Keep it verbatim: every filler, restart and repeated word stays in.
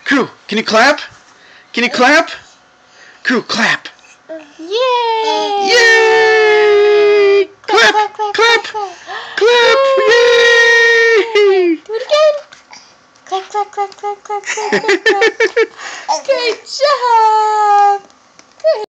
Crew, can you clap? Can you clap? Crew, clap. Yay! Yay! Clap, clap, clap, clap, clap, yay! Do it again. Clap, clap, clap, clap, clap, clap, clap, clap. Good job.